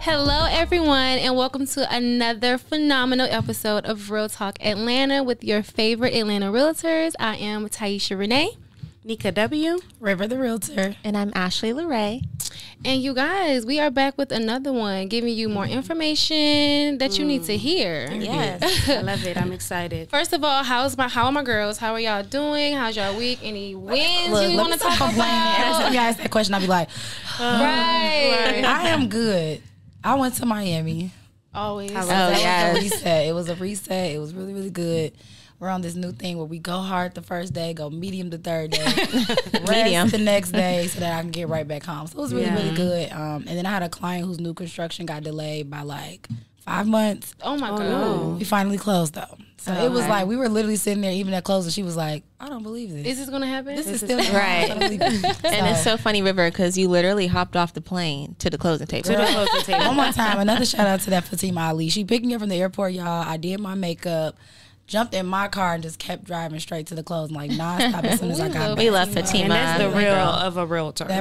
Hello, everyone, and welcome to another phenomenal episode of Real Talk Atlanta with your favorite Atlanta realtors. I am Taisha Renee. Nika W. River the Realtor. And I'm Ashley LeRae. And you guys, we are back with another one, giving you more information that you need to hear. Yes, I love it. I'm excited. First of all, how are my girls? How are y'all doing? How's y'all week? Any wins you want to talk Every about? time you ask that question, I'll be like, Right. I am good. I went to Miami. Always. That was a reset. It was a reset. It was really, really good. We're on this new thing where we go hard the first day, go medium the third day, rest the next day so that I can get right back home. So it was really, really good. And then I had a client whose new construction got delayed by like 5 months. Oh my God. No. We finally closed though. So it was like, we were literally sitting there even at closing. She was like, I don't believe this. Is this going to happen? This is still Right. And And it's so funny, River, because you literally hopped off the plane to the closing table. One more time, another shout out to that Fatima Ali. She picked me up from the airport, y'all. I did my makeup, jumped in my car, and just kept driving straight to the closing, like nonstop as soon as I got back. We love Fatima. And that's the real of a realtor. That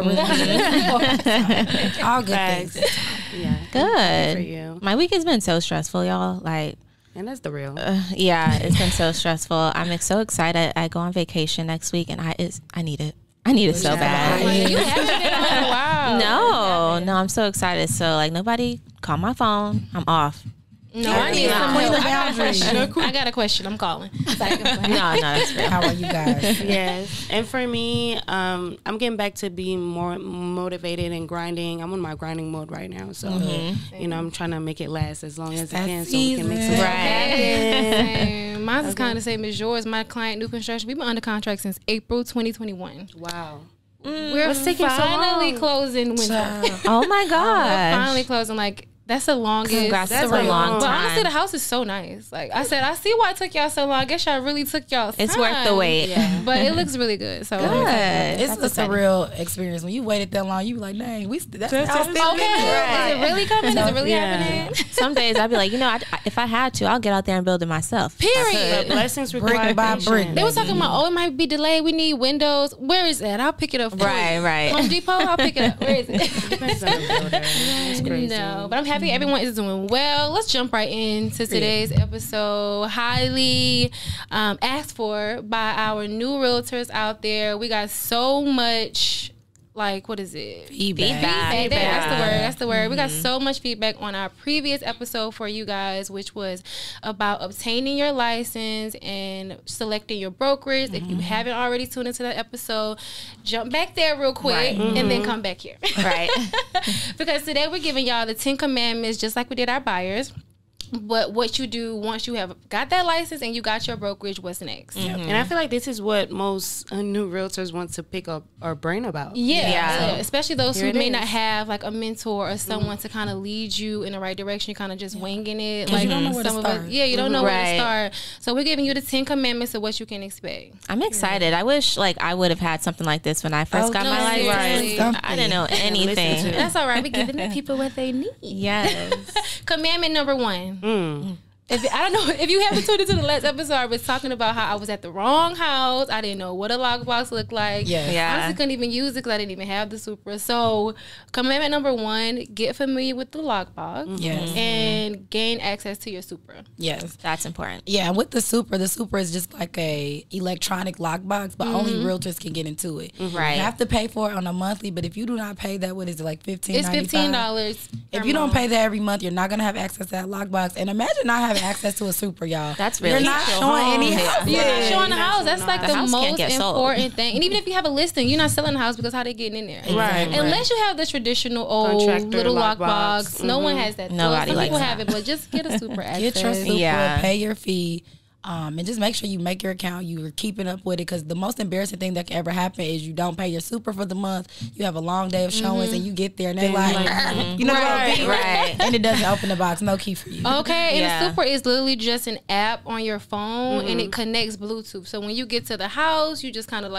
really all good things. Yeah. Good. For you. My week has been so stressful, y'all. Like, And that's the real. yeah, it's been so stressful. I'm so excited. I go on vacation next week, and I need it. I need it so bad. You haven't been on in a while. No, I'm so excited. So, like, nobody call my phone. I'm off. No, I need some Queen help. of boundaries. I got a question. I'm calling. No, that's real. How are you guys? Yes. And for me, I'm getting back to being more motivated and grinding. I'm in my grinding mode right now. So, you know, I'm trying to make it last as long as it can so we can make some Same. Mine's is kind of the same as yours. My client, new construction, we've been under contract since April 2021. Wow. We're What's taking so finally long? closing winter. Oh, my We're gosh. finally closing. Like, that's the longest. Congrats, that's a a long long But time. honestly, the house is so nice. Like I said, I see why it took y'all so long. I guess y'all really took y'all time. It's worth the wait. Yeah. But it looks really good. So Good. It's That's a surreal experience. When you waited that long, you be like, dang, that's Okay, is it really coming? Is it really happening? Some days I'd be like, if I had to, I'll get out there and build it myself. Period. But blessings require by patience. brick. They were talking about, it might be delayed. We need windows. Where is that? I'll pick it up for you. Right. Home Depot, I'll pick it up. Where is it? Depends on the builder. It's crazy. No, but I'm happy everyone is doing well. Let's jump right into today's episode. Highly asked for by our new realtors out there. We got so much, like, what is it? Feedback. That's the word. We got so much feedback on our previous episode for you guys, which was about obtaining your license and selecting your brokerage. If you haven't already tuned into that episode, jump back there real quick and then come back here. Right. Because today we're giving y'all the 10 commandments, just like we did our buyers. But what you do once you have got that license and you got your brokerage, what's next? And I feel like this is what most new realtors want to pick up our brain about. Yeah. Especially those Here who it may is. not have like a mentor or someone to kind of lead you in the right direction. You're kind of just winging it. Like you don't know where to some of us, start. you don't know where to Right. start. So we're giving you the 10 commandments of what you can expect. I'm excited. I wish I would have had something like this when I first got no, my license. seriously. I didn't know anything. to. That's all right. We're giving the people what they need. Yes. Commandment number 1. I don't know if you haven't tuned into the last episode. I was talking about how I was at the wrong house. I didn't know what a lockbox looked like. Yeah. Honestly, couldn't even use it because I didn't even have the Supra. So, commandment number 1: get familiar with the lockbox. Yes. And gain access to your Supra. Yes. That's important. Yeah, and with the Supra is just like a electronic lockbox, but only realtors can get into it. Right. You have to pay for it on a monthly, but if you do not pay that, what is it, like $15.95? It's $15. If you don't pay that every month, you're not gonna have access to that lockbox. And imagine not having access to a Supra, y'all. That's really You're not true. showing any Yeah. house. You're not showing the house. That's like The the house can't most get sold. important thing. And even if you have a listing, you're not selling the house because how they getting in there. Right. Unless you have the traditional old Contractor little lockbox. lockbox. No one has that. Nobody Some likes people that. have it, but just get a Supra access. Get your Supra, Yeah. pay your fee, and just make sure you make your account. You're keeping up with it, because the most embarrassing thing that can ever happen is you don't pay your Supra for the month. You have a long day of showings, and you get there and they're like, you know what I mean? Right. And it doesn't open the box. No key for you. Okay, and Yeah. the Supra is literally just an app on your phone, and it connects Bluetooth. So when you get to the house, you just kind of like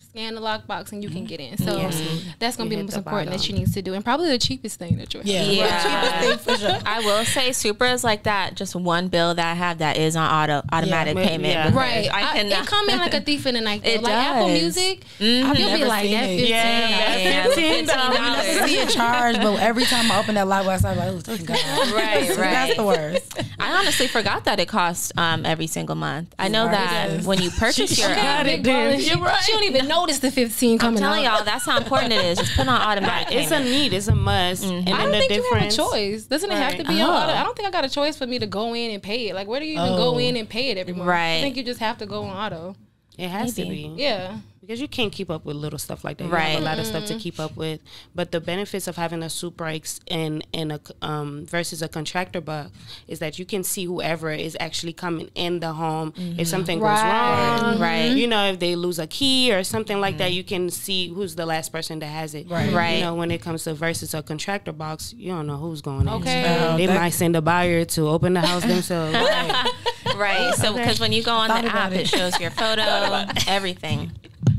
scan the lockbox and you can get in. So that's going to be the most important that she needs to do, and probably the cheapest thing that you'll have. Yeah. Cheapest thing for sure. I will say Supra is like that. Just one bill that I have that is on automatic payment. Yeah. Right. It come in like a thief in the night. It like does. Apple Music, you'll be like that $15. Yeah, $15. See it charged, but every time I open that lockbox, I'm like, oh, thank God. Right. That's the worst. I honestly forgot that it costs every single month. I know that when you purchase your she don't even notice the 15 coming out. I'm telling y'all, that's how important it is. Just put on automatic payment. It's a need. It's a must. And I don't think you have a choice. Doesn't it have to be on auto? I don't think I got a choice for me to go in and pay it. Like, where do you even go in and pay it every month? Right. I think you just have to go on auto. It has to be. Yeah. Because you can't keep up with little stuff like that. You have a lot of stuff to keep up with. But the benefits of having a Supra and a versus a contractor box is that you can see whoever is actually coming in the home. If something goes wrong, you know, if they lose a key or something like that, you can see who's the last person that has it. Right. You know, when it comes to versus a contractor box, you don't know who's going in. Okay. They might send a buyer to open the house themselves. Right. So because when you go on the app, it shows your photo, everything.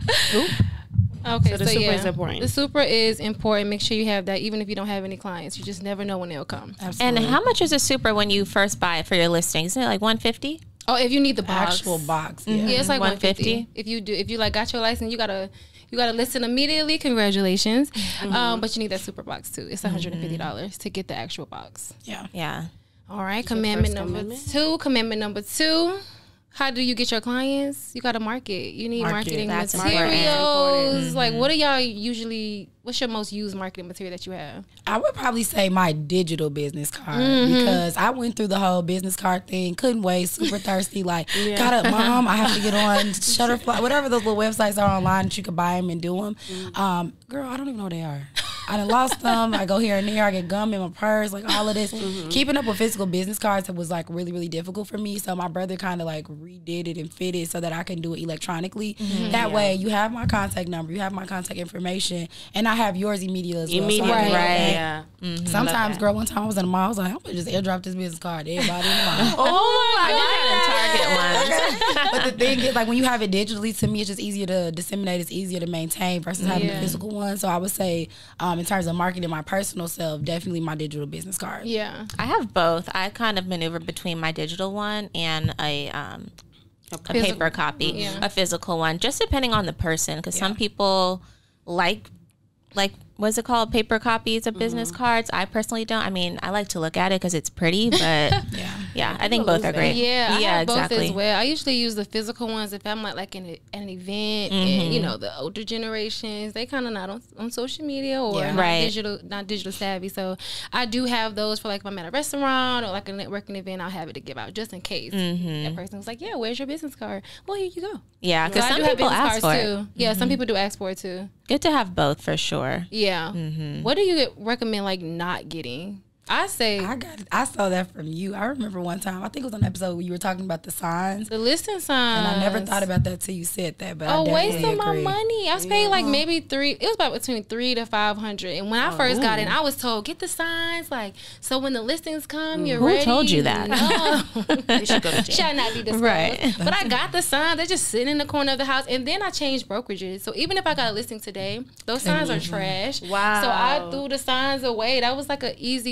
Okay, so the Supra is important. The Supra is important. Make sure you have that, even if you don't have any clients. You just never know when they'll come. Absolutely. And how much is a Supra when you first buy it for your listing? Isn't it like $150? Oh, if you need the box. Actual box. Yeah, it's like $150. If you like got your license, you gotta list it immediately. Congratulations. But you need that Supra box too. It's $150 to get the actual box. Yeah. All right. Commandment number two. How do you get your clients? You got to market. You need marketing materials. Like, what are y'all usually? What's your most used marketing material that you have? I would probably say my digital business card because I went through the whole business card thing. Couldn't wait. Super thirsty. Like, got up, Mom. I have to get on Shutterfly, whatever those little websites are online that you can buy them and do them. Girl, I don't even know what they are. I done lost them. I go here and there. I get gum in my purse, like all of this. Keeping up with physical business cards was like really, really difficult for me. So my brother kind of like redid it and fit it so that I can do it electronically. That way you have my contact number, you have my contact information, and I have yours immediately as well. So sometimes, girl, one time I was in the mall, I was like, I'm going to just airdrop this business card to everybody in the mall. I did have a Target one. But the thing is, like, when you have it digitally, to me, it's just easier to disseminate. It's easier to maintain versus having the physical one. So I would say, in terms of marketing my personal self, definitely my digital business card. Yeah. I have both. I kind of maneuver between my digital one and a paper copy, a physical one, just depending on the person. Because some people like what's it called, paper copies of business cards. I personally don't. I mean, I like to look at it because it's pretty, but I think both are great. I have both as well. I usually use the physical ones if I'm like in an event, and you know, the older generations, they kind of not on social media or not digital savvy. So I do have those for like if I'm at a restaurant or like a networking event, I'll have it to give out just in case that person was like, where's your business card? Well, here you go. Yeah, because some people ask for it too. Yeah, some people do ask for it too. Good to have both for sure. Yeah. What do you recommend like not getting? I say I saw that from you. I remember one time, I think it was on an episode where you were talking about the signs. The listing signs. And I never thought about that till you said that. But wasting my money. I was paying like maybe it was about between $300 to $500. And when I first got in, I was told, get the signs, like, so when the listings come, you're ready. Who told you that? You should go to jail. Shall not be disclosed. Right. But I got the signs. They're just sitting in the corner of the house. And then I changed brokerages. So even if I got a listing today, those signs are trash. Wow. So I threw the signs away. That was like an easy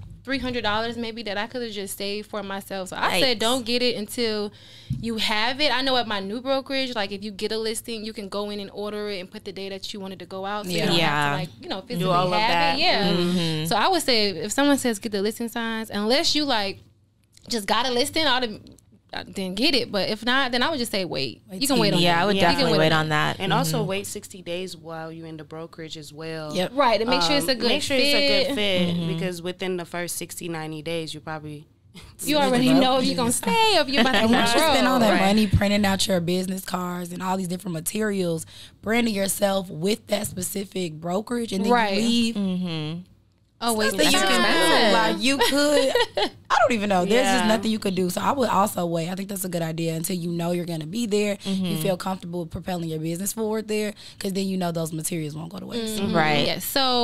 $300 maybe that I could have just saved for myself. So I said don't get it until you have it. I know at my new brokerage, like if you get a listing, you can go in and order it and put the day that you wanted to go out. So you don't have to like, you know, physically have it. Yeah. So I would say if someone says get the listing signs, unless you like just got a listing, then get it. But if not, then I would just say wait. You can wait on that. Yeah, I would definitely wait on that. And also wait 60 days while you're in the brokerage as well. Yep. Right, and make sure it's a good fit. Because within the first 60, 90 days, you probably... You already know if you're going to stay or if you're about to once you spend all that money printing out your business cards and all these different materials, branding yourself with that specific brokerage, and then you leave... Oh, wait, you can do. Like you could, I don't even know. There's just nothing you could do. So I would also wait. I think that's a good idea until you know you're going to be there. You feel comfortable propelling your business forward there, because then you know those materials won't go to waste. Right. Yeah. So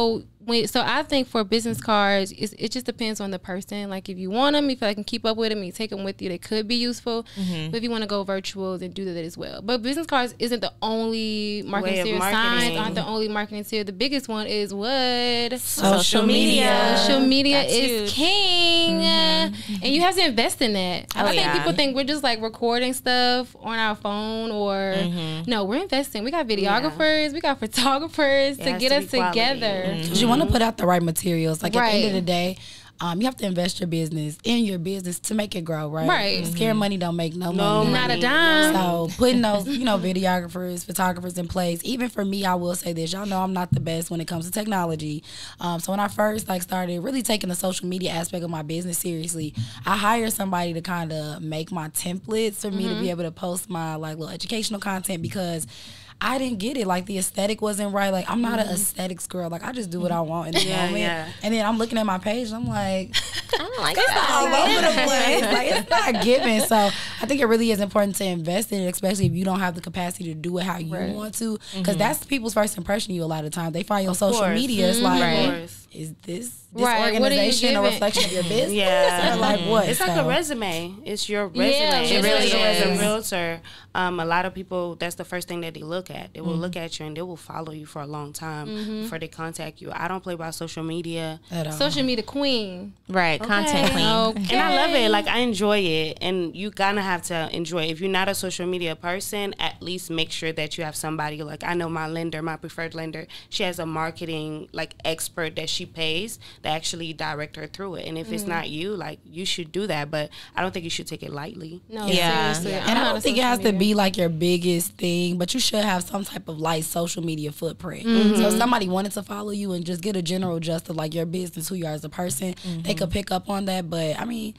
So I think for business cards, it just depends on the person. Like if you want them, if I can keep up with them, you take them with you, they could be useful. But if you want to go virtual, then do that as well. But business cards isn't the only marketing series. Signs aren't the only marketing series. The biggest one is what? Social media. Social media is king. And you have to invest in that. I think people think we're just like recording stuff on our phone or no, we're investing. We got videographers, we got photographers to get us together. You want to put out the right materials. Like at the end of the day, you have to invest in your business to make it grow, right? Right. Scared money don't make no money. Not a dime. So putting those, videographers, photographers in place. Even for me, I will say this. Y'all know I'm not the best when it comes to technology. So when I first started really taking the social media aspect of my business seriously, I hired somebody to kind of make my templates for me to be able to post my little educational content because I didn't get it. Like the aesthetic wasn't right. Like I'm not an aesthetics girl. Like I just do what I want in the moment. Yeah. And then I'm looking at my page and I'm like, I don't like it's that. all over the place. Like it's not given. So I think it really is important to invest in it, especially if you don't have the capacity to do it how you want to. Because that's people's first impression of you a lot of times. They find you on social media. It's like, is this organization a reflection of your business? Yeah. Or like what? It's like a resume. It's your resume. Yeah, it really is. As a realtor, a lot of people, that's the first thing that they look at. They will look at you and they will follow you for a long time before they contact you. I don't play by social media. Social media queen. Right, content queen. Okay. And I love it. Like I enjoy it. And you gotta have to enjoy it. If you're not a social media person, at least make sure that you have somebody. Like I know my lender, my preferred lender, she has a marketing expert that she pays to actually direct her through it. And if it's not you, you should do that. But I don't think you should take it lightly. No, seriously. And I don't think it has to be your biggest thing, but you should have some type of social media footprint. So if somebody wanted to follow you and just get a general gist of your business, who you are as a person, they could pick up on that. But I mean,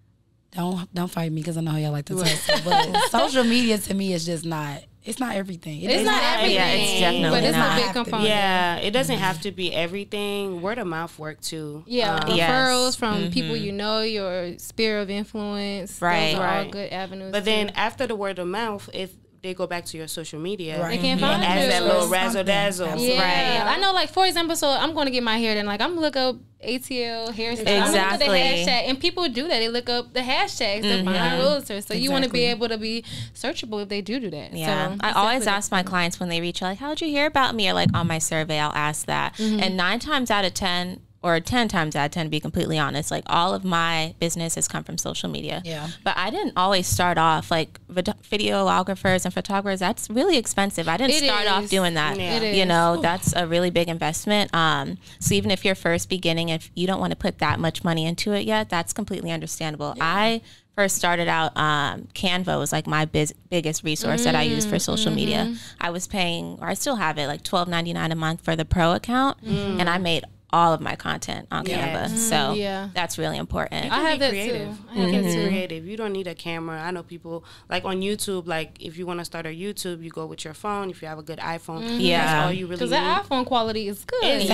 don't fight me because I know how y'all like to talk. But social media to me is just not. It's not everything. It's not everything. Yeah, it's definitely but it's not. a big component. Yeah, it doesn't have to be everything. Word of mouth work too. Yeah, referrals from people you know, your sphere of influence. Right. Those are all good avenues. But then after the word of mouth, if they go back to your social media, they can't find it. as that little razzle dazzle. Yeah. Right. I know, for example, so I'm going to get my hair done. I'm going to look up ATL hairstyle. Exactly. I'm going to look at the hashtag. And people do that. They look up the hashtags to find realtors. So you want to be able to be searchable if they do that. Yeah. So I always ask my clients when they reach out, how'd you hear about me? Or on my survey, I'll ask that. And 9 times out of 10, or 10 times out of 10, to be completely honest, all of my business has come from social media. Yeah. But I didn't always start off videographers and photographers. That's really expensive. I didn't start off doing that. Yeah. That's a really big investment. So even if you're first beginning, if you don't want to put that much money into it yet, that's completely understandable. Yeah. I first started out, Canva was my biggest resource that I used for social media. I was paying, or I still have it, $12.99 a month for the pro account, and I made all of my content on Canva. So that's really important. I have that creative. too. You can be creative. You don't need a camera. I know people on YouTube, if you want to start a YouTube, you go with your phone. If you have a good iPhone, that's all you really need. Because the iPhone quality is good. That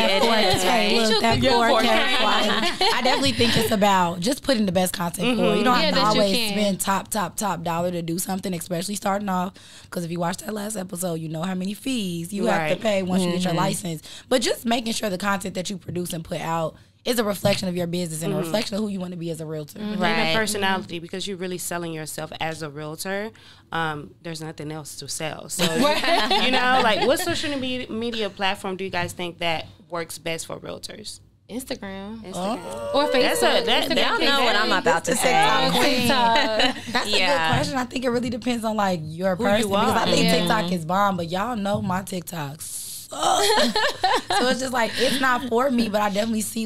4K quality. I definitely think it's about just putting the best content forward. You don't have to always spend top dollar to do something, especially starting off. Because if you watch that last episode, you know how many fees you have to pay once you get your license. But just making sure the content that you produce and put out is a reflection of your business and a reflection of who you want to be as a realtor. And a personality, because you're really selling yourself as a realtor. There's nothing else to sell. So, what social media platform do you guys think that works best for realtors? Instagram. Or Facebook. They don't know what I'm about to say. That's a good question. I think it really depends on your person. Because I think TikTok is bomb, but y'all know my TikToks. So it's just it's not for me, but I definitely see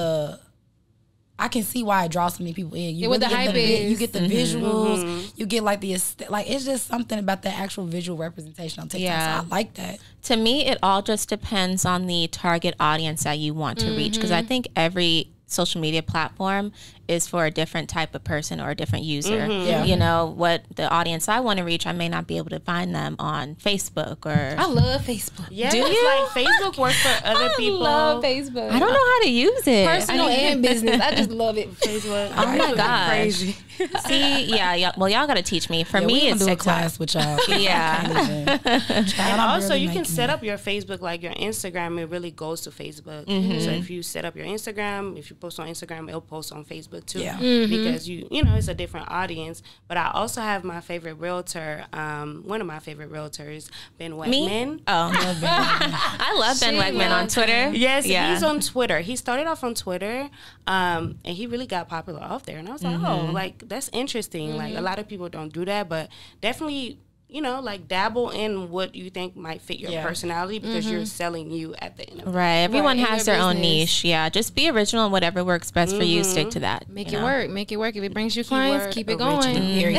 I can see why it draws so many people in. You with the hype you get the visuals, you get the it's just something about the actual visual representation on TikTok. Yeah. So I like that. To me, it all just depends on the target audience that you want to reach, because I think every social media platform is for a different type of person or a different user. What the audience I want to reach, I may not be able to find them on Facebook or... I love Facebook. Yeah, do you? Facebook works for other people. I love Facebook. I don't know how to use it. Personal and business. I just love it. Facebook. Oh my gosh. Crazy. See, yeah. Well, y'all got to teach me. For me, it's do a class with y'all. Yeah. And also, you can set up your Facebook, like your Instagram. It really goes to Facebook. So if you set up your Instagram, if you post on Instagram, it'll post on Facebook too. Yeah. Because you know, it's a different audience. But I also have my favorite realtor, one of my favorite realtors, Ben Wegman. Me? Oh, I love Ben Wegman on Twitter. Yes, he's on Twitter. He started off on Twitter, and he really got popular off there. And I was like, oh, like that's interesting. Like a lot of people don't do that, but definitely, you know, like dabble in what you think might fit your personality because you're selling you at the end of the day. Everyone has their own niche. Yeah. Just be original and whatever works best for you, stick to that. Make it work. Make it work. If it brings you clients, keep it going.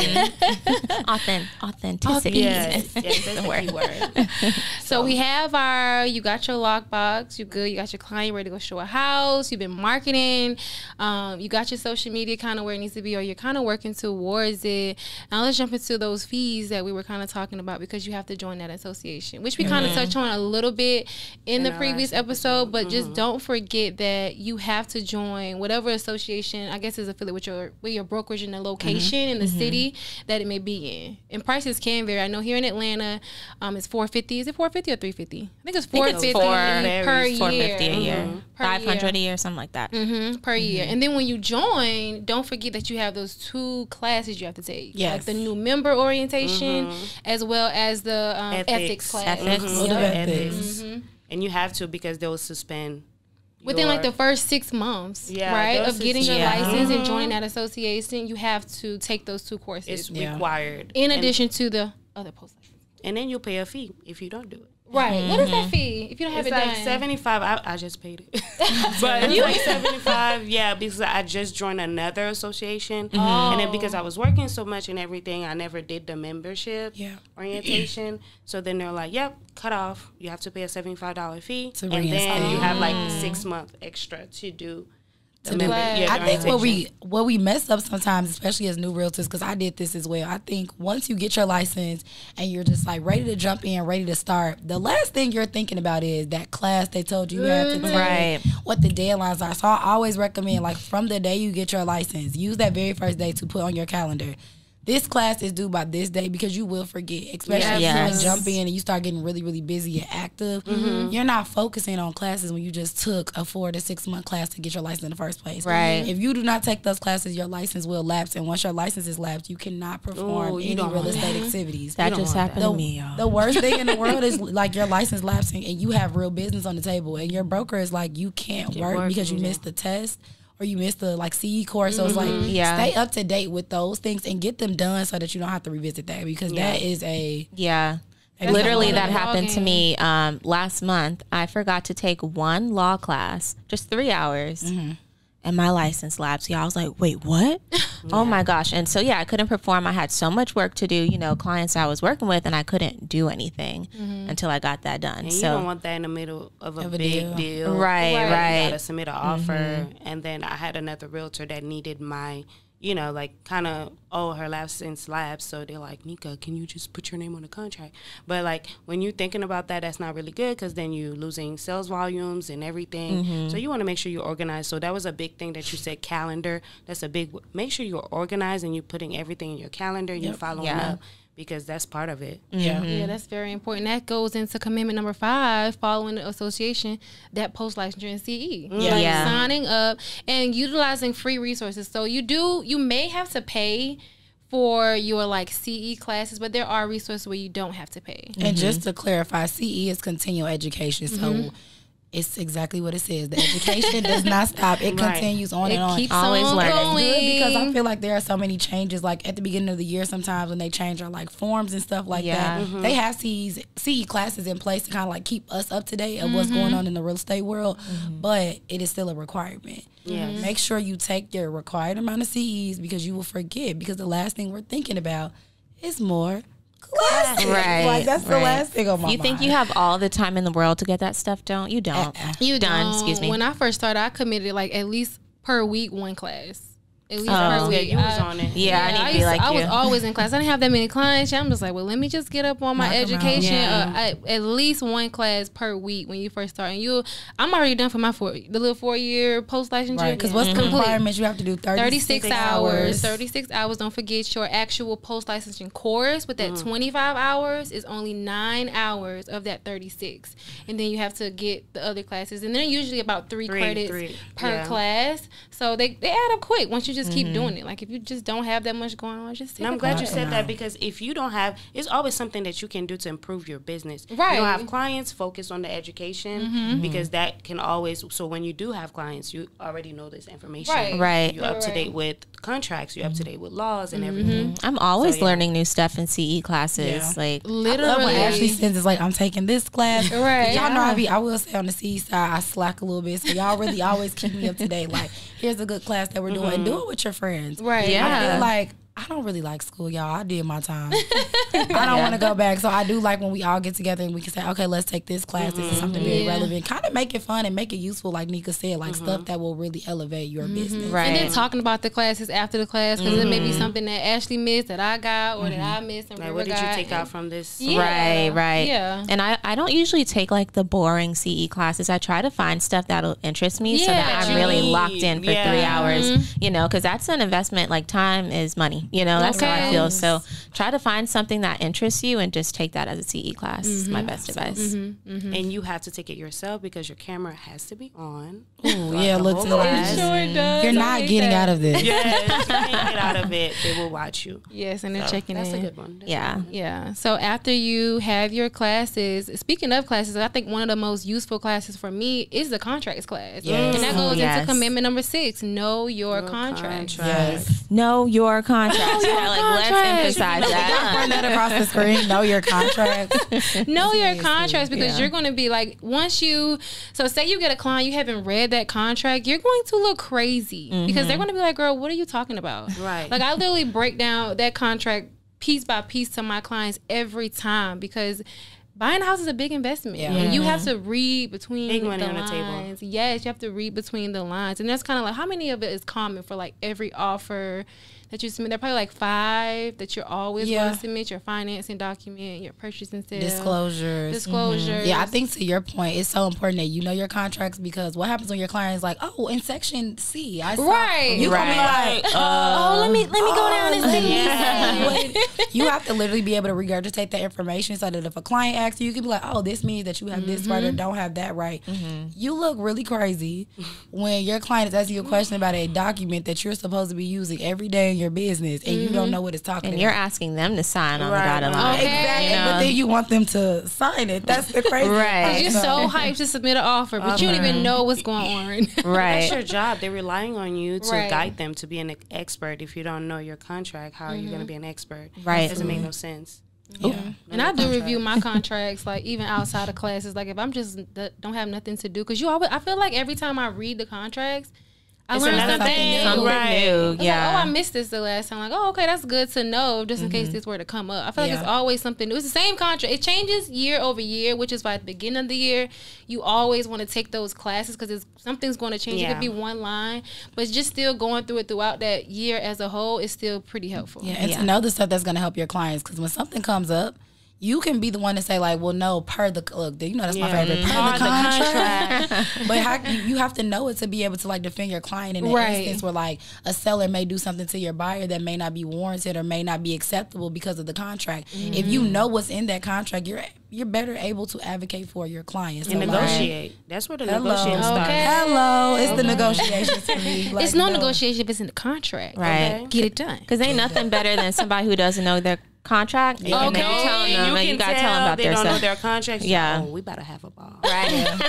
Authenticity. Yes, that's the key word. So we have you got your lockbox, you good, you got your client ready to go show a house, you've been marketing, you got your social media kind of where it needs to be, or you're kind of working towards it. Now let's jump into those fees that we were kind of talking about, because you have to join that association, which we kind of touched on a little bit in the previous episode, but just don't forget that you have to join whatever association, I guess, is affiliated with your brokerage in the location in the city that it may be in. And prices can vary. I know here in Atlanta, it's $450. Is it $450 or $350? I think it's $450 per year. $450 a year. $500 a year, something like that. Per year. And then when you join, don't forget that you have those 2 classes you have to take. Yes. Like the new member orientation as well as the ethics class. Ethics. And you have to, because they'll suspend within like the first 6 months, right, of getting your license and joining that association. You have to take those 2 courses. It's required. In addition to the other post license. And then you'll pay a fee if you don't do it. Right. What is that fee if you don't have it's it like done? $75. I just paid it. But it's like $75, because I just joined another association. And then because I was working so much and everything, I never did the membership orientation. So then they're like, yep, cut off. You have to pay a $75 fee. And then you have like 6 months extra to do. I think what we mess up sometimes, especially as new realtors, because I did this as well. I think once you get your license and you're just like ready to jump in, ready to start, the last thing you're thinking about is that class they told you had to take, what the deadlines are. So I always recommend, like, from the day you get your license, use that very first day to put on your calendar, this class is due by this day, because you will forget, especially if you like jump in and you start getting really, really busy and active. You're not focusing on classes when you just took a 4 to 6 month class to get your license in the first place. Right. If you do not take those classes, your license will lapse, and once your license is lapsed, you cannot perform any real estate activities. That just happened to me, y'all. The worst thing in the world is like your license lapsing and you have real business on the table, and your broker is like, you can't work because you missed the test, or you missed the like CE course. So it's like, stay up to date with those things and get them done so that you don't have to revisit that, because that is literally that happened to me last month. I forgot to take one law class, just 3 hours. And my license lapsed. Yeah, I was like, wait, what? Oh my gosh. And so, I couldn't perform. I had so much work to do, clients I was working with, and I couldn't do anything until I got that done. And you don't want that in the middle of a big deal. Right. You gotta submit an offer. And then I had another realtor that needed my, like kind of, her license lapsed. So they're like, Nika, can you just put your name on the contract? But like, when you're thinking about that, that's not really good, because then you're losing sales volumes and everything. So you want to make sure you're organized. So that was a big thing that you said, calendar. That's a big, make sure you're organized and you're putting everything in your calendar and you're following up, because that's part of it. Yeah, that's very important. That goes into commitment number 5, following the association, that post-licensure in CE. Signing up and utilizing free resources. So you may have to pay for your like CE classes, but there are resources where you don't have to pay. And just to clarify, CE is continual education. So it's exactly what it says. The education does not stop. It continues on and on. Keeps always learning. Because I feel like there are so many changes. Like at the beginning of the year, sometimes when they change our like forms and stuff like that, they have CE classes in place to kind of like keep us up to date of what's going on in the real estate world. But it is still a requirement. Make sure you take your required amount of CEs, because you will forget. Because the last thing we're thinking about is more classes. Right. Like that's the last thing on my mind. You think you have all the time in the world to get that stuff done? You don't. You don't. Excuse me. When I first started, I committed like at least per week 1 class. at least per week. You was on it. Yeah, I need to be like you. I was always in class. I didn't have that many clients. I'm just like, well, let me just get up on my education. At least one class per week when you first start. And I'm already done for my the little 4-year post-licensure. Right, because what's the requirements? You have to do 36 hours. 36 hours. Don't forget your actual post-licensing course. With that 25 hours is only 9 hours of that 36. And then you have to get the other classes. And they're usually about 3 credits per class. So they add up quick once you just keep doing it. Like if you just don't have that much going on, just take I'm glad you said that, because if you don't have, it's always something that you can do to improve your business. Right. You don't have clients, focus on the education, because that can always, so when you do have clients, you already know this information. Right. You're up to date with contracts, you're up to date with laws and everything. I'm always learning new stuff in CE classes. Like literally. When Ashley says it's like, I'm taking this class. Right. Y'all know I will say on the CE side, I slack a little bit. So y'all really always keep me up to date. Like, here's a good class that we're doing. And do it with your friends. Right. Yeah. I feel like I don't really like school, y'all. I did my time. I don't want to go back. So I do like when we all get together and we can say, okay, let's take this class. This is something very relevant. Kind of make it fun and make it useful, like Nika said, like stuff that will really elevate your business. Right. And then talking about the classes after the class, because it may be something that Ashley missed that I got or that I missed and Like, what did you take out from this? Right. Yeah. And I don't usually take like the boring CE classes. I try to find stuff that'll interest me so that I'm really locked in for 3 hours, you know, because that's an investment. Like time is money, you know, that's how I feel. So try to find something that interests you and just take that as a CE class. Is my best advice. And you have to take it yourself because your camera has to be on. Ooh, yeah, look to It sure does. You're not getting out of this. Yes, you can't get out of it. They will watch you. Yes, and they're checking That's in. a good one. That's Yeah. a good one. Yeah. So after you have your classes, speaking of classes, I think one of the most useful classes for me is the contracts class. Yes. And that goes Yes. into commitment number 6, know your contracts. Yes. Know your contracts. Let's emphasize that. Run that across the screen. Know your contracts. Know your contracts, because you're going to be like, so say you get a client, you haven't read that contract, you're going to look crazy because they're going to be like, girl, what are you talking about? Right. Like I literally break down that contract piece by piece to my clients every time, because buying a house is a big investment. Yeah. And you have to read between Big the money on the lines. table. Yes, you have to read between the lines. And that's kind of like, how many of it is common for like every offer that you submit? There are probably like 5 that you're always going to submit: your financing document, your purchase and sale. Disclosures. Yeah, I think to your point, it's so important that you know your contracts, because what happens when your client is like, oh, in section C, I saw. Right. You gonna be like, let me go down and see. You have to literally be able to regurgitate that information so that if a client asks you, you can be like, oh, this means that you have this right or don't have that right. You look really crazy when your client is asking you a question about a document that you're supposed to be using every day in your business and you don't know what it's talking And about. you're asking them to sign on the dotted line. Okay. Exactly. You know? But then you want them to sign it. That's the crazy Right. You're so hyped to submit an offer, but you don't even know what's going on. Right. That's your job. They're relying on you to Right. guide them to be an expert. If you don't know your contract, how are you going to be an expert? Right. It doesn't make no sense. Yeah. And I do review my contracts, like even outside of classes. Like if I'm just don't have nothing to do, because I feel like every time I read the contracts, I learn another something thing. new. Something new. It's Yeah. like, oh, I missed this the last time. Like, oh, okay, that's good to know, just in case this were to come up. I feel like it's always something new. It's the same contract. It changes year over year, which is why at the beginning of the year, you always want to take those classes, because something's going to change. It could be one line, but just still going through it throughout that year as a whole is still pretty helpful. Yeah, and to know the stuff that's going to help your clients, because when something comes up, you can be the one to say like, well, no, per the look, you know that's my favorite, per the contract. But you have to know it to be able to like defend your client in an instance where like a seller may do something to your buyer that may not be warranted or may not be acceptable because of the contract. If you know what's in that contract, you're better able to advocate for your clients And negotiate. That's where the negotiation starts. Hello, it's the negotiations for me. Like, It's no negotiation if it's in the contract. Right. Okay. Get it done. Because ain't nothing better than somebody who doesn't know their contract. And then you're telling them, and you got to tell them about they their don't know stuff. their contracts. Yeah. Oh, we better have a ball. Right.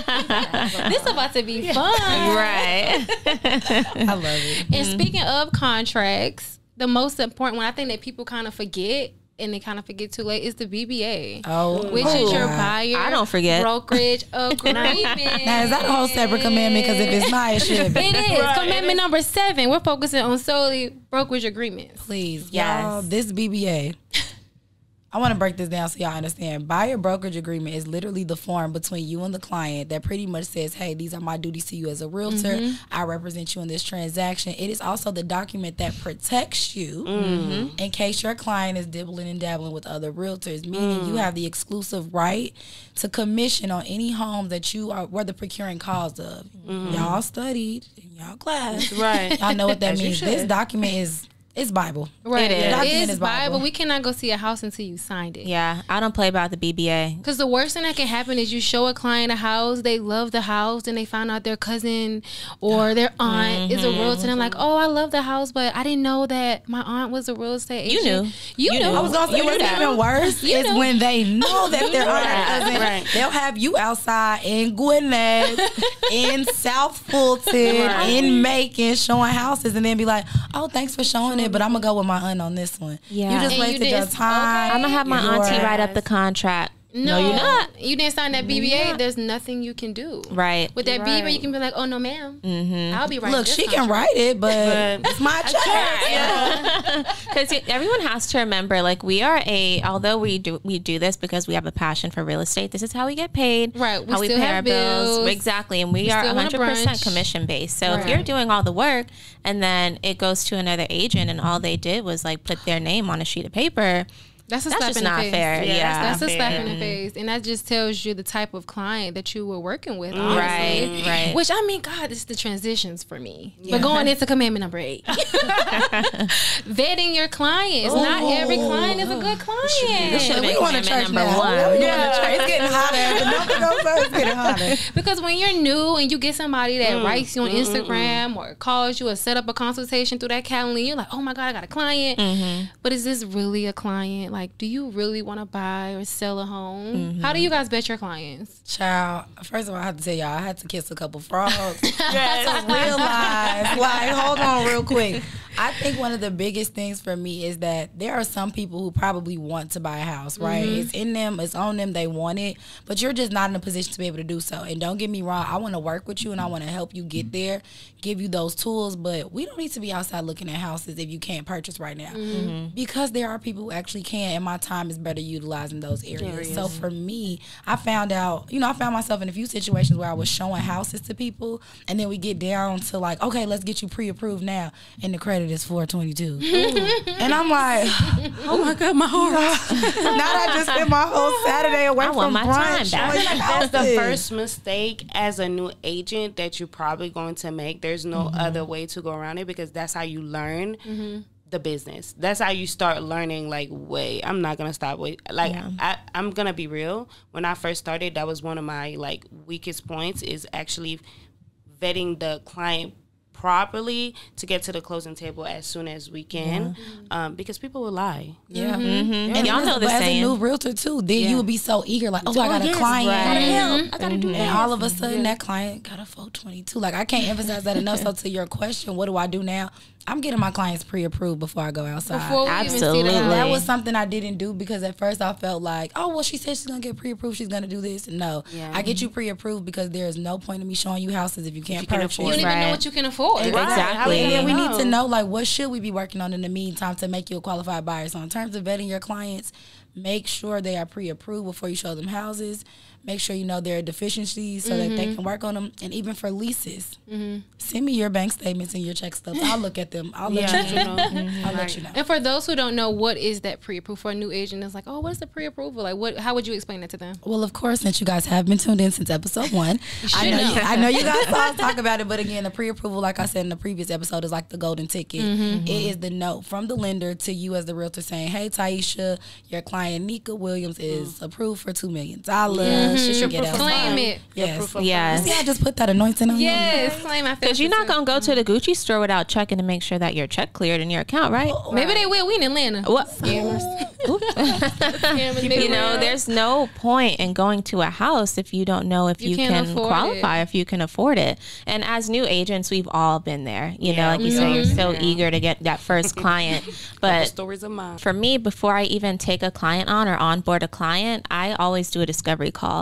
This about to be fun. Right. I love it. And speaking of contracts, the most important one I think that people kind of forget, and they kind of forget too late, is the BBA. Which is your buyer I don't forget. brokerage agreement. Now, is that a whole separate commandment? Because if it's not, it should be. It is. Commandment number 7. We're focusing on solely brokerage agreements. Please, Yes. y'all, this BBA. I want to break this down so y'all understand. Buyer brokerage agreement is literally the form between you and the client that pretty much says, hey, these are my duties to you as a realtor. I represent you in this transaction. It is also the document that protects you in case your client is dibbling and dabbling with other realtors, meaning you have the exclusive right to commission on any home that you were the procuring cause of. Y'all studied in y'all class. Right. Y'all know what that means. This document is... It's Bible. Right. It is Bible. We cannot go see a house until you signed it. Yeah, I don't play about the BBA. Because the worst thing that can happen is you show a client a house, they love the house, and they find out their cousin or their aunt is a realtor. And they're like, oh, I love the house, but I didn't know that my aunt was a real estate agent. You knew. I was going to say, what's even worse is when they know that their aunt or cousin, they'll have you outside in Gwinnett, in South Fulton, in Macon, showing houses, and then be like, oh, thanks for showing it, but I'm going to go with my aunt on this one. Yeah. You just wasted your time. I'm going to have my auntie write up the contract. No, you're not. You didn't sign that BBA. There's nothing you can do. Right. With that BBA, you can be like, oh, no, ma'am. I'll be writing. Look, she can write it, but it's my check. Because everyone has to remember, like, although we do this because we have a passion for real estate, this is how we get paid. Right. How we pay our bills. Exactly. And we are 100% commission based. So if you're doing all the work and then it goes to another agent and all they did was, like, put their name on a sheet of paper, that's just not fair. Yeah, that's a slap in the face, and that just tells you the type of client that you were working with. Honestly. Right. Which, I mean, God, it's the transitions for me. Yeah. But going into commandment number 8, vetting your clients. Not every client is a good client. We want to church number 1. It's getting hotter. It's getting hotter. Because when you're new and you get somebody that writes you on Instagram or calls you or set up a consultation through that calendar, you're like, oh my God, I got a client. But is this really a client? Like, do you really want to buy or sell a home? How do you guys vet your clients? Child, first of all, I have to tell y'all, I had to kiss a couple frogs to realize, like, hold on real quick. I think one of the biggest things for me is that there are some people who probably want to buy a house, right? It's in them, it's on them, they want it, but you're just not in a position to be able to do so. And don't get me wrong, I want to work with you and I want to help you get there, give you those tools, but we don't need to be outside looking at houses if you can't purchase right now. Because there are people who actually can, and my time is better utilizing those areas. So for me, I found myself in a few situations where I was showing houses to people, and then we get down to like, okay, let's get you pre-approved now, and the credit is 422. And I'm like, oh my God, my heart. Now I just spent my whole Saturday away from brunch. That's the first mistake as a new agent that you're probably going to make. There's no other way to go around it, because that's how you learn the business. That's how you start learning, like, wait, I'm not gonna stop. I'm gonna be real. When I first started, that was one of my, like, weakest points, is actually vetting the client properly to get to the closing table as soon as we can, because people will lie. And y'all know the saying. As a new realtor too, then you would be so eager, like, oh, I got a client, I gotta do that. And all of a sudden that client got a 422. Like, I can't emphasize that enough. So to your question, what do I do now? I'm getting my clients pre-approved before I go outside. Absolutely. That was something I didn't do, because at first I felt like, oh, well, she said she's going to get pre-approved, she's going to do this. No, I get you pre-approved because there's no point in me showing you houses if you can't purchase. You don't even know what you can afford. Exactly. And then we need to know, like, what should we be working on in the meantime to make you a qualified buyer. So in terms of vetting your clients, make sure they are pre-approved before you show them houses. Make sure you know their deficiencies so that they can work on them. And even for leases, send me your bank statements and your check stubs. I'll look at them. I'll let you know. I'll let you know. And for those who don't know, what is that pre-approval for a new agent? It's like, oh, what's the pre-approval? Like, how would you explain that to them? Well, of course, since you guys have been tuned in since episode 1, I know you guys saw us talk about it. But again, the pre-approval, like I said in the previous episode, is like the golden ticket. It is the note from the lender to you as the realtor saying, hey, Taisha, your client Nika Williams is approved for $2 million. She should get claim it. Yes. See, I just put that anointing on you. Yes, claim. Because you're not gonna go to the Gucci store without checking to make sure that your check cleared in your account, right? Maybe they will. We in Atlanta. What? Scammers. You know, there's no point in going to a house if you don't know if you can qualify, if you can afford it. And as new agents, we've all been there. You know, like you say, you're so eager to get that first client. But stories of mine. For me, before I even take a client on or onboard a client, I always do a discovery call.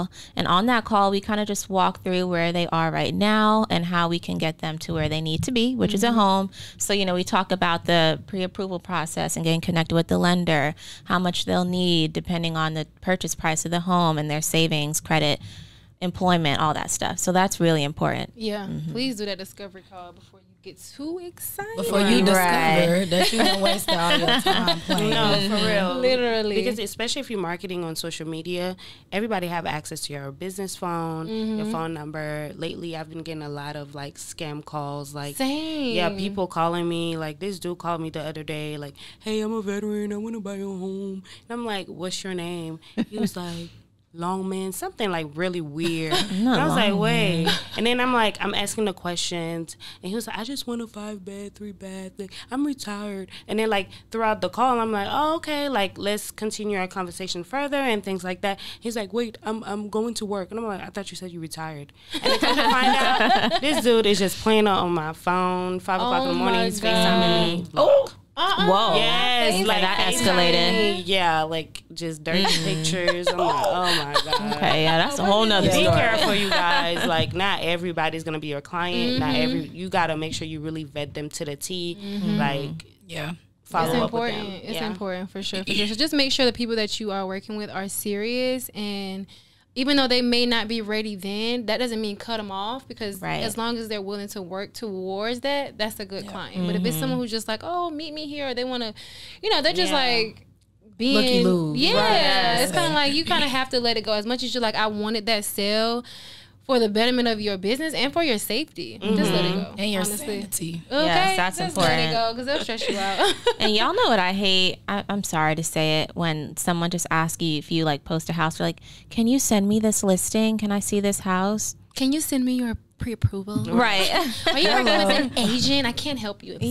call. And on that call, we kind of just walk through where they are right now and how we can get them to where they need to be, which is a home. So, we talk about the pre-approval process and getting connected with the lender, how much they'll need depending on the purchase price of the home and their savings, credit, employment, all that stuff. So that's really important. Yeah. Please do that discovery call before you get too excited. Before you discover that you done wasted all your time playing. No, for real. Literally. Because especially if you're marketing on social media, everybody have access to your business phone, your phone number. Lately, I've been getting a lot of like scam calls. Like, Same. yeah, people calling me. Like, this dude called me the other day. Like, hey, I'm a veteran. I want to buy a home. And I'm like, what's your name? He was like, Longman, something like really weird. And I was like, wait. And then I'm asking the questions. And he was like, I just want a 5-bed, 3-bath. Like, I'm retired. And then like throughout the call, I'm like, oh, okay. Like, let's continue our conversation further and things like that. He's like, wait, I'm going to work. And I'm like, I thought you said you retired. And then come to find out, this dude is just playing on my phone, 5 o'clock in the morning. He's FaceTiming me. Oh. Whoa. Yes, like that escalated. Yeah, like just dirty pictures. I'm like, oh my God. Okay, yeah, that's a whole nother Be story. careful, you guys. Like, not everybody's gonna be your client. Not you gotta make sure you really vet them to the T. Like, Yeah. follow It's up with them. important. It's Yeah. important for sure. So just make sure the people that you are working with are serious, and even though they may not be ready then, that doesn't mean cut them off, because as long as they're willing to work towards that, that's a good client. But if it's someone who's just like, oh, meet me here, or they want to, they're just like being Looky-loo. Yeah, Right. it's kind of like you kind of have to let it go. As much as you're like, I wanted that sale for the betterment of your business and for your safety. Just let it go. And your honestly. sanity. Okay, Yes, that's just important. let it go, because they'll stress you out. And y'all know what I hate? I'm sorry to say it. When someone just asks you if you like post a house, you're like, can you send me this listing? Can I see this house? Can you send me your pre-approval? Right. Are you working with an agent? I can't help you.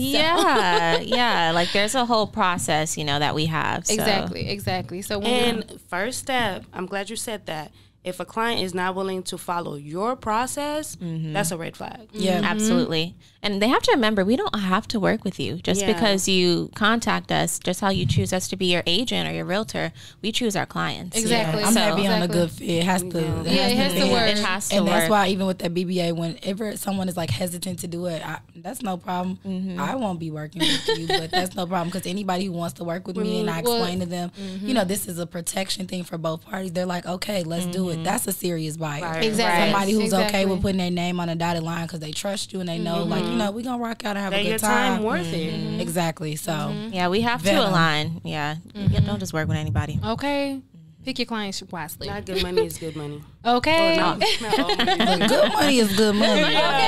Yeah. Like there's a whole process, that we have. So. Exactly. So First step, I'm glad you said that. If a client is not willing to follow your process, that's a red flag. Yeah. Absolutely. And they have to remember, we don't have to work with you just because you contact us, just how you choose us to be your agent or your realtor. We choose our clients. Exactly. I'm happy on a good fit. It has to. it has to work. It has to And work. that's why even with that BBA, whenever someone is like hesitant to do it, that's no problem. I won't be working with you, but that's no problem, because anybody who wants to work with me and I explain to them, this is a protection thing for both parties. They're like, okay, let's do it. That's a serious buyer. Right. Exactly. Somebody who's okay Exactly. with putting their name on a dotted line because they trust you and they know, like, we're going to rock out and have That a your good time. time worth it. Exactly. So, Yeah, we have Venom. to align. Yeah. Don't just work with anybody. Okay. Pick your clients wisely. Not good money is good money. Okay. Not all money. good money is good money.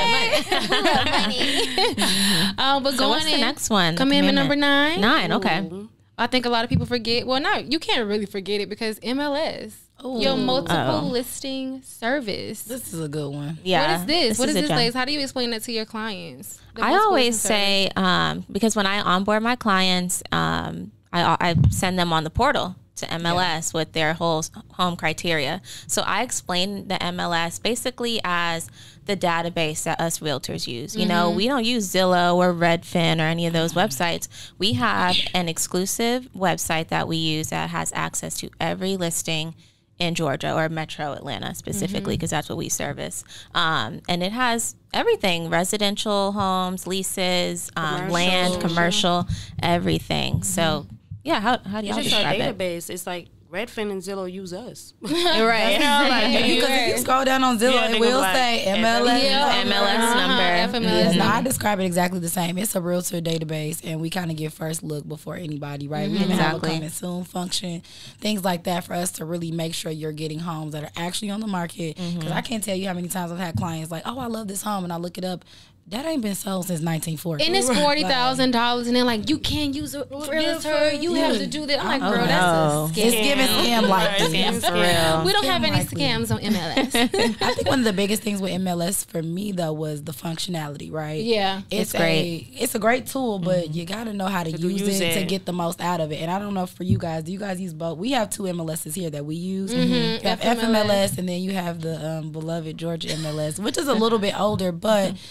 But So going what's the in, next one? commandment number 9. 9, okay. I think a lot of people forget. Well, no, you can't really forget it, because MLS, your multiple listing service. This is a good one. Yeah. What is this? What is a this, gem. ladies? How do you explain that to your clients? The I multiple always listing say, because when I onboard my clients, I send them on the portal to MLS with their whole home criteria. So I explain the MLS basically as the database that us realtors use. We don't use Zillow or Redfin or any of those websites. We have an exclusive website that we use that has access to every listing in Georgia or Metro Atlanta specifically, because that's what we service. And it has everything: residential homes, leases, land, commercial, everything. So yeah, how do y'all It's just our describe it? database. It's like Redfin and Zillow use us. Right. Because if you scroll down on Zillow, Yeah, it they will gonna be say like, MLS. MLS number. FMLS No, number. I describe it exactly the same. It's a realtor database, and we kind of get first look before anybody, right? We even have a Exactly. coming soon function, things like that, for us to really make sure you're getting homes that are actually on the market. Because I can't tell you how many times I've had clients like, oh, I love this home, and I look it up. That ain't been sold since 1940. And it's $40,000, and then like, you can't use a realtor. You have to do that. I'm like, girl, no. that's a scam. It's giving scam like Scam, this. For real. We don't have any Scam-likely. scams on MLS. I think one of the biggest things with MLS for me though was the functionality, right? Yeah. It's great. It's a great tool, but you got to know how to use it to get the most out of it. And I don't know for you guys, do you guys use both? We have 2 MLSs here that we use. You have FMLS, and then you have the beloved Georgia MLS, which is a little bit older, but sometimes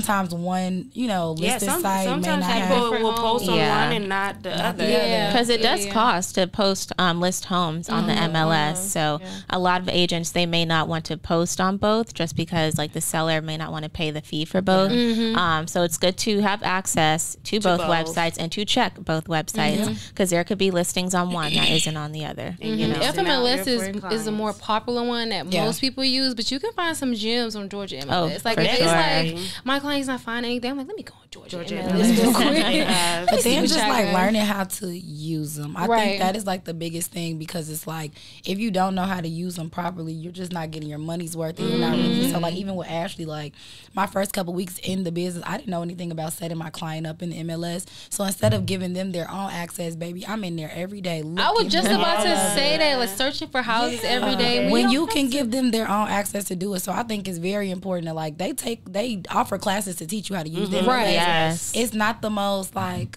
sometimes one, listed site may not have. Sometimes people will post on one and not the other. Because it does cost to post list homes on the MLS. So a lot of agents, they may not want to post on both just because like the seller may not want to pay the fee for both. So it's good to have access to both websites and to check both websites because there could be listings on one that isn't on the other. FMLS is the more popular one that most people use, but you can find some gems on Georgia MLS. Like it's like my client's not finding anything, I'm like, let me go on Georgia MLS real quick. But then just like learning how to use them. I think that is like the biggest thing, because it's like if you don't know how to use them properly, you're just not getting your money's worth. And you're not really, so like even with Ashley, like my first couple weeks in the business, I didn't know anything about setting my client up in the MLS. So instead of giving them their own access, baby, I'm in there every day. I was just about to say that, like searching for houses every day. When you can give them their own access to do it. So I think it's very important that like they offer classes to teach you how to use them. Right. Yes. It's not the most like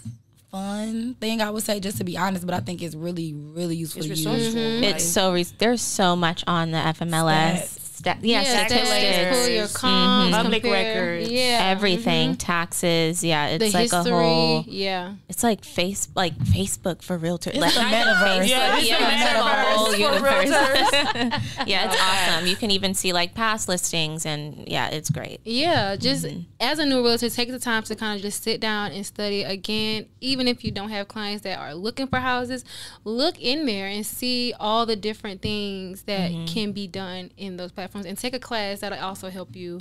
fun thing, I would say, just to be honest, but I think it's really, really useful to use. It's so there's so much on the FMLS. Statistics, pull your comps, public records, everything, taxes. It's the like history, a whole. It's like Facebook for realtors. It's like the metaverse. The whole universe. It's awesome. You can even see like past listings, and it's great. Just as a new realtor, take the time to kind of just sit down and study again. Even if you don't have clients that are looking for houses, look in there and see all the different things that can be done in those platforms, and take a class that'll also help you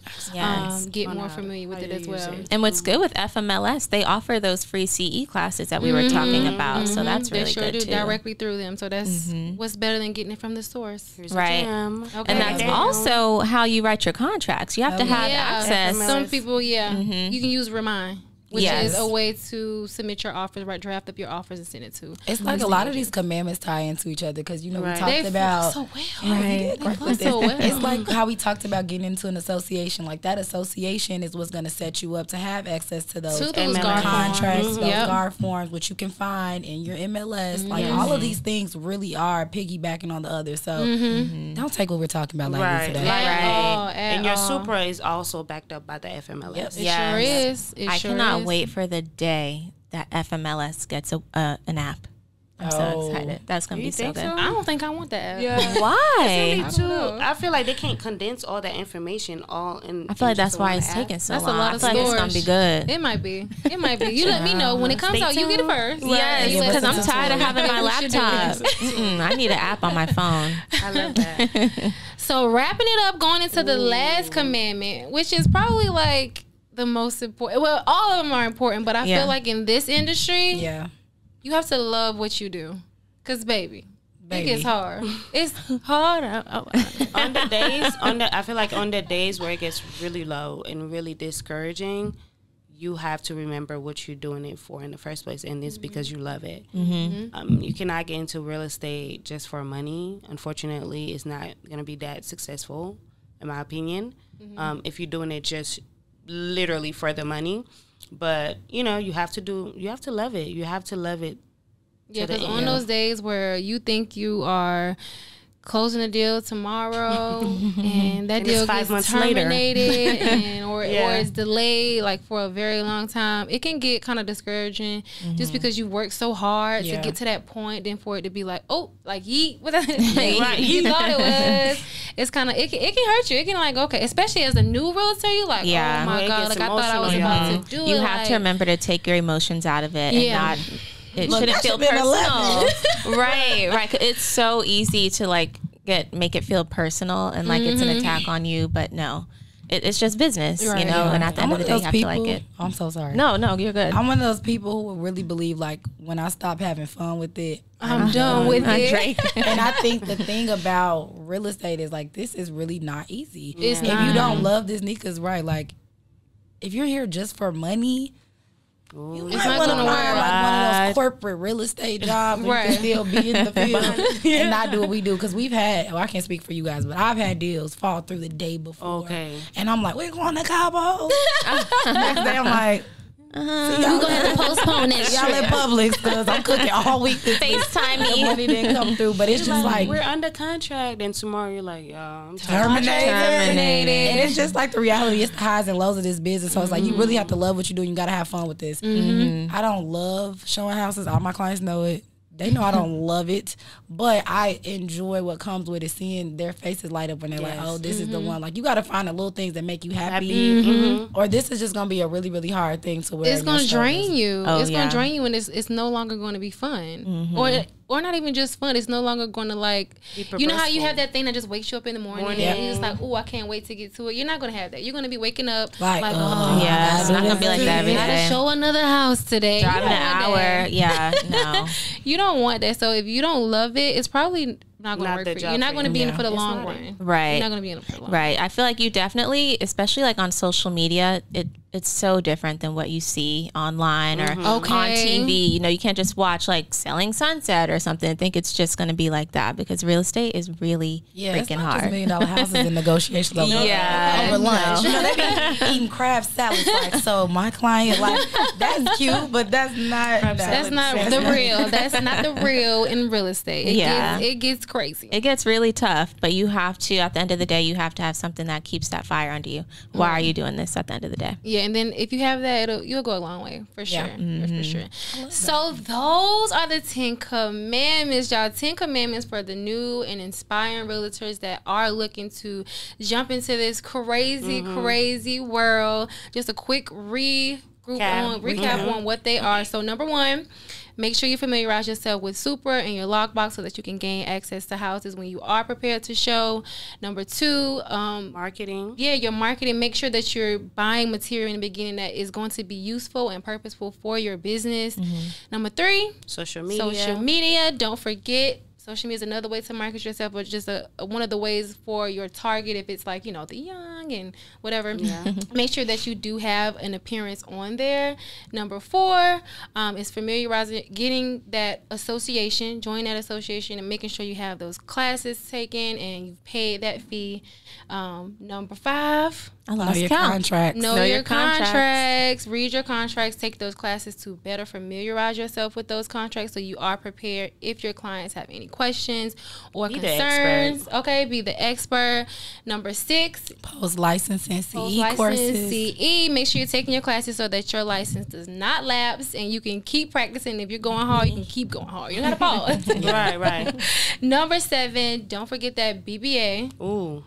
get more familiar with it as well. And what's good with FMLS, they offer those free CE classes that we were talking about, so that's really good too. Directly through them, so that's what's better than getting it from the source. Right. And that's also how you write your contracts. You have to have access. Some people, you can use Remind, which is a way to submit your offers, draft up your offers and send it to. It's like a lot of these commandments tie into each other, because we talked about so well. It's like how we talked about getting into an association. Like that association is what's going to set you up to have access to those contracts, those GAR forms, which you can find in your MLS. Like all of these things really are piggybacking on the other. So don't take what we're talking about like today. And your Supra is also backed up by the FMLS. It sure is. I cannot wait for the day that FMLS gets an app. I'm so excited. That's going to be so good. I don't think I want that app. Yeah. Why? I feel like they can't condense all that information all in. I feel like that's why it's taking so long. That's a lot of I feel like it's going to be good. It might be. You let me know when it comes out. You get it first. Yes, because I'm tired of having my laptop. I need an app on my phone. I love that. So wrapping it up, going into the last commandment, which is probably like the most important. Well, all of them are important, but I feel like in this industry, you have to love what you do. Because, baby, it gets hard. It's hard. I feel like on the days where it gets really low and really discouraging, you have to remember what you're doing it for in the first place, and it's because you love it. You cannot get into real estate just for money. Unfortunately, it's not going to be that successful, in my opinion, if you're doing it just literally for the money. But you have to love it. You have to love it. Because on those days where you think you are closing a deal tomorrow and that deal gets terminated or it's delayed like for a very long time, it can get kind of discouraging just because you worked so hard to get to that point, then for it to be like, you thought it was. It's kind of it can hurt you. It can like, okay, especially as a new realtor, you like, oh my god, like I thought I was about to do it. You have to remember to take your emotions out of it and not. It shouldn't feel personal. Right. It's so easy to like make it feel personal and like it's an attack on you, but no. It's just business, and at the end of the day, you have to like it. I'm so sorry. No, you're good. I'm one of those people who will really believe, like, when I stop having fun with it, I'm done with it. And I think the thing about real estate is, like, this is really not easy. If you don't love this, Nika's right. Like, if you're here just for money, you might want to find like one of those corporate real estate jobs where you can still be in the field and not do what we do. Because we've had, I can't speak for you guys, but I've had deals fall through the day before. And I'm like, we're going to Cabo. Next day I'm like, We're gonna have to postpone that y'all trip. at Publix because I'm cooking all week. FaceTime The me. money didn't come through, but it's just like we're under contract, and tomorrow you're like, I'm terminated. Terminated. And it's just like the reality. It's the highs and lows of this business. So it's like you really have to love what you do. And you got to have fun with this. I don't love showing houses. All my clients know it. They know I don't love it, but I enjoy what comes with it. Seeing their faces light up when they're like, "Oh, this is the one." Like you got to find the little things that make you happy, or this is just gonna be a really, really hard thing to wear. It's gonna drain you. Oh, it's yeah. gonna drain you, and it's no longer going to be fun, or not even just fun. It's no longer going to like, you know how you have that thing that just wakes you up in the morning, and you're just like, oh, I can't wait to get to it. You're not gonna have that. You're gonna be waking up like oh, yeah, it's not gonna be like that every gotta day. show another house today. Driving an hour, yeah, no. You don't want that. So if you don't love it, it's probably not going to work for you. You're not going to be in it for the long run. Right. You're not going to be in it for the long run. Right. I feel like you definitely, especially like on social media, it's so different than what you see online or on TV. You know, you can't just watch like Selling Sunset or something and think it's just going to be like that, because real estate is really freaking hard. $1 million houses and negotiations over, over lunch. You know, they be eating crab salads. Like, so my client, like, that's cute, but that's not. That's not the real. That's not the real in real estate. It gets crazy. It gets really tough, but you have to, at the end of the day, you have to have something that keeps that fire under you. Why are you doing this at the end of the day? Yeah, and then if you have that, you'll go a long way for sure. For sure. So those are the 10 commandments, y'all. 10 commandments for the new and inspiring realtors that are looking to jump into this crazy world. Just a quick recap on what they are. So number 1, make sure you familiarize yourself with Super and your lockbox so that you can gain access to houses when you are prepared to show. Number 2, marketing. Yeah, your marketing. Make sure that you're buying material in the beginning that is going to be useful and purposeful for your business. Number 3, social media. Don't forget. Social media is another way to market yourself, but just one of the ways for your target, if it's like, you know, the young and whatever. Make sure that you do have an appearance on there. Number 4 is familiarizing, getting that association, join that association, and making sure you have those classes taken and you've paid that fee. Number 5, know your contracts. Know your contracts. Read your contracts. Take those classes to better familiarize yourself with those contracts so you are prepared if your clients have any questions or concerns. Okay, be the expert. Number 6, post-licensing CE courses. CE. Make sure you're taking your classes so that your license does not lapse and you can keep practicing. If you're going hard, you can keep going hard. You don't gotta pause. Right. Number 7, don't forget that BBA. Ooh.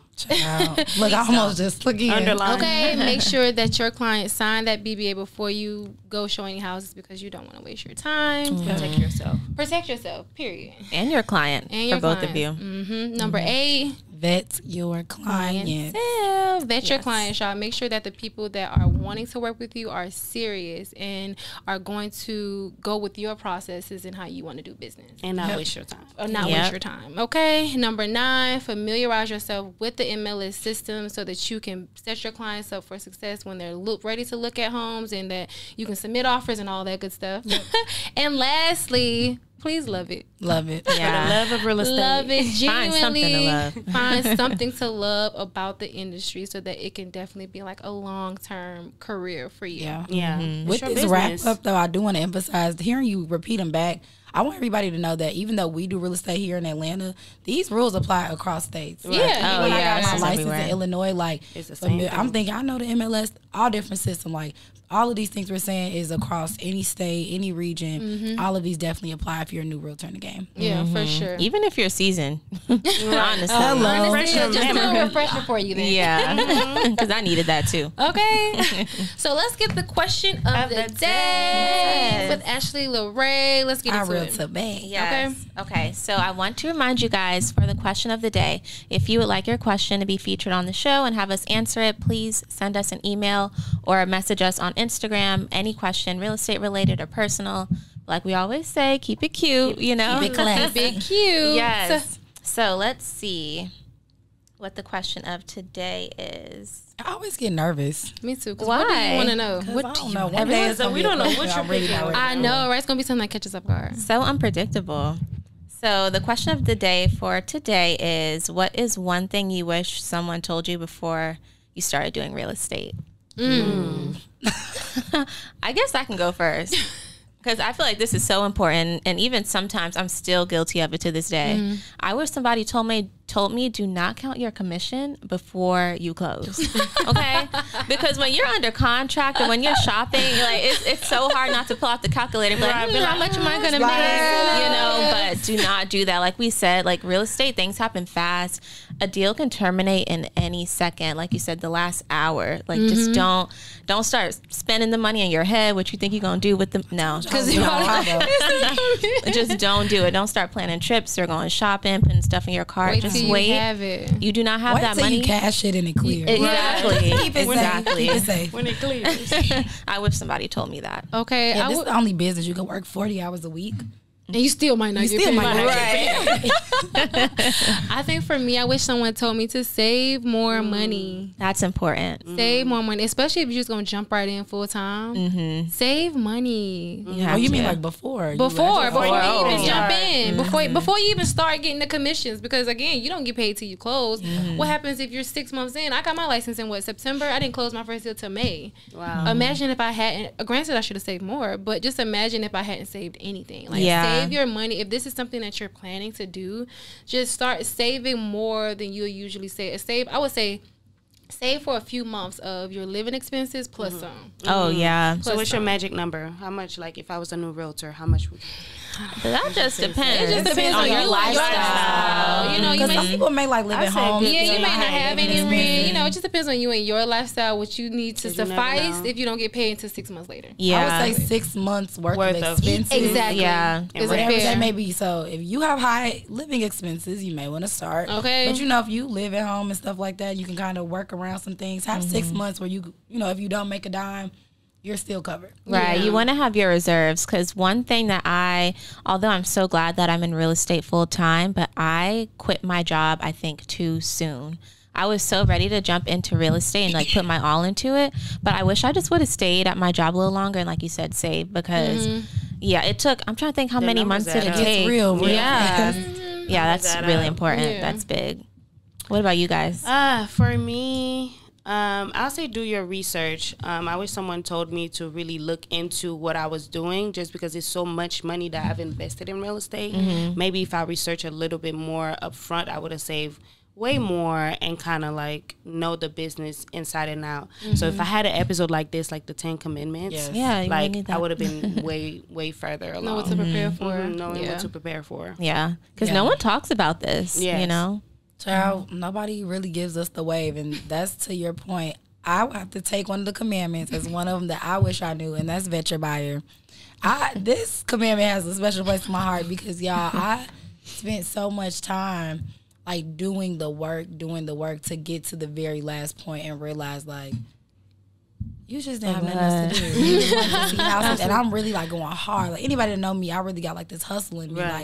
Look, I almost just looking underline. Okay, make sure that your client signed that BBA before you go showing houses, because you don't want to waste your time. Protect yourself. Period. And your client. And your both of you. Number 8, vet your client. Vet your clients, y'all. Make sure that the people that are wanting to work with you are serious and are going to go with your processes and how you want to do business. And not waste your time. Or not waste your time. Okay. Number 9, familiarize yourself with the MLS system so that you can set your clients up for success when they're ready to look at homes, and that you can submit offers and all that good stuff. And lastly, please love it. Love it. Yeah. For the love of real estate. Love it. Genuinely. Find something to love. Find something to love about the industry so that it can definitely be like a long-term career for you. Yeah. With this wrap up, though, I do want to emphasize, hearing you repeat them back, I want everybody to know that even though we do real estate here in Atlanta, these rules apply across states. Right? Yeah. When I got my license in Illinois, like, it's the same thing. I'm thinking, I know the MLS, all different system. Like, all of these things we're saying is across any state, any region. All of these definitely apply if you're a new realtor in the game. Yeah, for sure. Even if you're seasoned. Honestly. Just a little refresher for you then. Yeah. Because I needed that too. Okay. So let's get the question of the day with Ashley LeRae. Let's get into it. Yes. Okay. So I want to remind you guys for the question of the day, if you would like your question to be featured on the show and have us answer it, please send us an email or message us on Instagram. Any question, real estate related or personal. Like we always say, keep it cute, you know. Keep it classy. Keep it cute. Yes. So let's see what the question of today is. I always get nervous. Me too. Why? What do you want to know? What do you know? One day we don't know what you're picking. I know, right? It's going to be something that catches up guard. So unpredictable. So the question of the day for today is, what is one thing you wish someone told you before you started doing real estate? I guess I can go first. Because I feel like this is so important, and even sometimes I'm still guilty of it to this day. I wish somebody told me do not count your commission before you close. Okay? Because when you're under contract and when you're shopping, like it's so hard not to pull out the calculator. But how much am I gonna make? You know, but do not do that. Like we said, like real estate, things happen fast. A deal can terminate in any second. Like you said, the last hour. Like just don't start spending the money in your head. What you think you're gonna do with the because just don't do it. Don't start planning trips or going shopping, putting stuff in your cart. Just wait. Have it. You do not have that money. You cash it and it clears. Exactly. Keep it exactly. Keep it safe. When it clears. I wish somebody told me that. Okay. Yeah, this is the only business you can work 40 hours a week. And you still might not get paid. Right. I think for me, I wish someone told me to save more money. That's important. Save more money, especially if you're just going to jump right in full time. Save money. You mean like before? Before you even jump in. Before you even start getting the commissions. Because again, you don't get paid till you close. What happens if you're 6 months in? I got my license in September? I didn't close my first deal till May. Wow. Imagine if I hadn't, granted I should have saved more, but just imagine if I hadn't saved anything. Like save your money. If this is something that you're planning to do, just start saving more than you usually save. I would say save for a few months of your living expenses plus some. Oh yeah. So what's your magic number? How much, like if I was a new realtor, how much would that just depends. It just depends on your lifestyle. You know, because some people may like live at home. Yeah, you may not have any rent. You know, it just depends on you and your lifestyle, what you need to suffice if you don't get paid until 6 months later. Yeah. I would say 6 months worth of expenses. Exactly. Yeah. Is whatever it fair? that may be. So if you have high living expenses, you may want to start. Okay. But you know, if you live at home and stuff like that, you can kind of work around some things. Have 6 months where you know, if you don't make a dime, you're still covered. Right. Yeah. You want to have your reserves, because one thing that although I'm so glad that I'm in real estate full time, but I quit my job, I think, too soon. I was so ready to jump into real estate and like put my all into it. But I wish I just would have stayed at my job a little longer and, like you said, save, because it took, I'm trying to think how many months did it take. It's real. Yeah. Yeah, that's really important. Yeah. That's big. What about you guys? For me, I'll say do your research. I wish someone told me to really look into what I was doing, just because it's so much money that I've invested in real estate. Maybe if I research a little bit more up front, I would have saved way more and kind of like know the business inside and out. So if I had an episode like this, like the 10 Commandments, like I would have been way further along. Know what to prepare for. Knowing what to prepare for. Yeah, because no one talks about this, you know? Child, nobody really gives us the wave, and that's to your point. I have to take one of the commandments as one of them that I wish I knew, and that's vet your buyer. This commandment has a special place in my heart because, y'all, I spent so much time like doing the work to get to the very last point and realize like you just didn't have nothing else to do. You just wanted to see houses, and I'm really like going hard. Like anybody that know me, I really got like this hustle in me, like.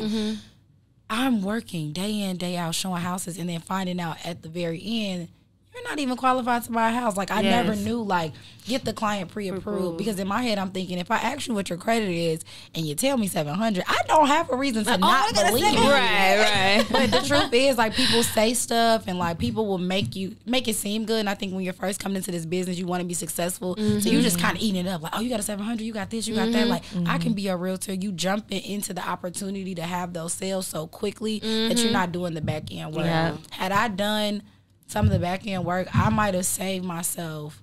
I'm working day in, day out, showing houses, and then finding out at the very end, you're not even qualified to buy a house. Like, I never knew, like, get the client pre-approved. Because in my head, I'm thinking, if I ask you what your credit is and you tell me 700, I don't have a reason to not believe you. Right. But the truth is, like, people say stuff and, like, people will make it seem good. And I think when you're first coming into this business, you want to be successful. So you just kind of eating it up. Like, oh, you got a 700, you got this, you got that. Like, I can be a realtor. You jumping into the opportunity to have those sales so quickly that you're not doing the back end work. Yeah. Had I done some of the back end work, I might have saved myself,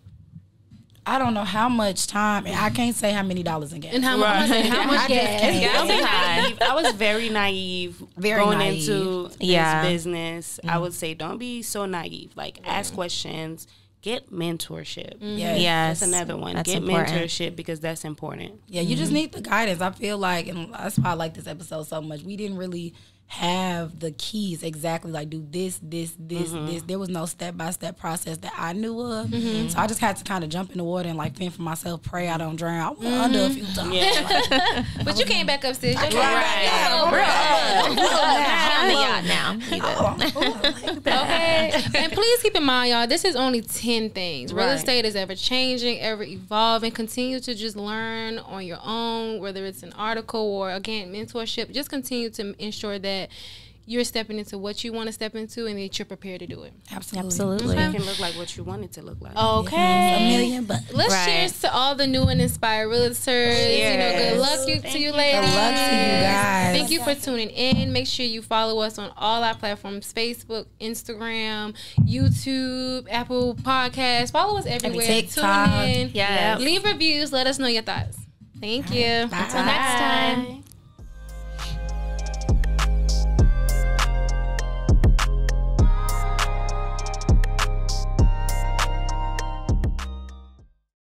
I don't know how much time, and I can't say how many dollars in gas. And how much gas? I was very naive going into this business. I would say don't be so naive. Like ask questions, get mentorship. Yes. That's another one. That's get important. mentorship because that's important. Yeah, you just need the guidance. I feel like, and that's why I like this episode so much. We didn't really have the keys exactly, like do this. There was no step-by-step process that I knew of. So I just had to kind of jump in the water and like fend for myself, pray I don't drown. I went under a few times. Yeah. But you came back up, sis. Right. Okay. And please keep in mind, y'all, this is only 10 things. Real estate is ever changing, ever evolving. Continue to just learn on your own, whether it's an article or, again, mentorship. Just continue to ensure that you're stepping into what you want to step into, and that you're prepared to do it. Absolutely. It can look like what you want it to look like. Okay. $1 million, but let's cheers to all the new and inspired realtors. You know, good luck to you ladies. Good luck to you guys. Thank you for tuning in. Make sure you follow us on all our platforms: Facebook, Instagram, YouTube, Apple Podcasts. Follow us everywhere. TikTok. Tune in. Yes. Leave reviews. Let us know your thoughts. Thank you. Bye. Until next time.